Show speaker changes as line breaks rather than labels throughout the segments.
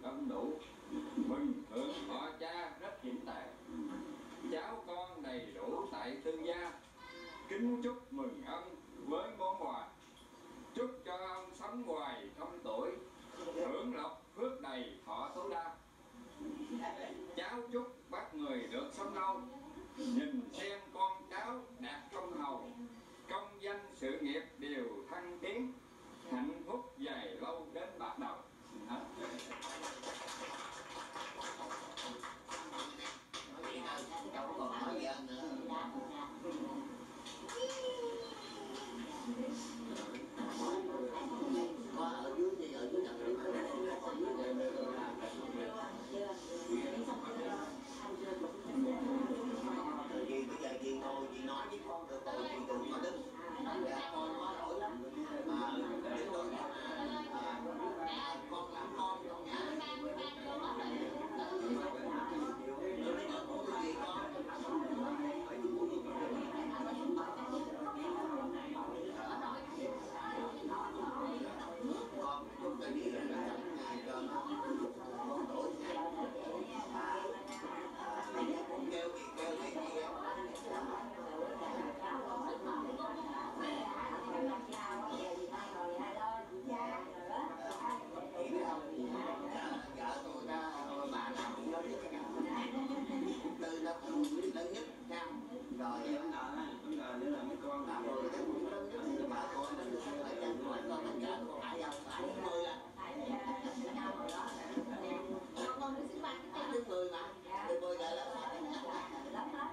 đông đủ. Mừng thượng họ cha rất vững tề, cháu con đầy đủ tại tư gia. Kính chúc mừng ông với món quà, chúc cho ông sống hoài không tuổi, hưởng lộc phước đầy thọ tối đa. Cháu chúc bác người được sống lâu, nhìn xem con cháu đạt công hầu, công danh sự nghiệp đều thăng tiến, hạnh phúc dài lâu đến bạc đầu. Hết.
Cháu còn nói gì nữa. Có ở dưới gì ở dưới tầng chị bây giờ chị ngồi chị nói với con được rồi, chị đừng có đứng con có lỗi lắm mà con làm con trong nhà con chúc cái gì là cho nó con tuổi kêu gì vợ tôi đó, bà nào cũng nói từ đó lớn nhất cam rồi vấn đề nữa là mấy con làm rồi cái cũng lớn nhất bà con mình phải chân ngoài con tất cả con phải đâu phải 10 là con cứ xin bạn cái 10 mà 10 lại là lắm hết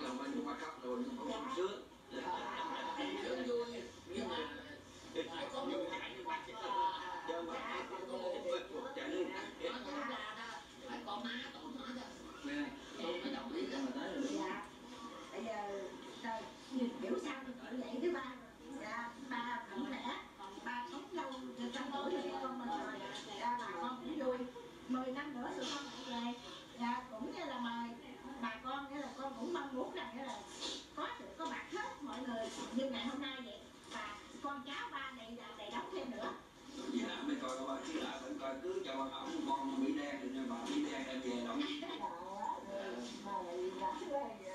chồng anh cũng khóc rồi cũng sướng sướng vui nhưng mà phải có người chạy như vậy cho mà có một chạy đi phải có má tội má đó nè tôi mới đồng ý cho mà tới rồi
dạ bây giờ trời kiểu sao như vậy thứ ba dạ ba mạnh khỏe ba sống lâu được 100 tuổi thì con mình rồi dạ bà con cũng vui 10 năm nữa tụi con lại về dạ cũng như là mời bà con nghĩa là con cũng mong muốn rằng nghĩa là có mặt hết mọi người như ngày hôm nay vậy và con cháu ba đầy đóng thêm nữa.
dạ mới coi các bạn chứ lại vẫn coi cứ cho bạn ổng con bị đen thì bà bị đen em về đâu
Bà lại gắn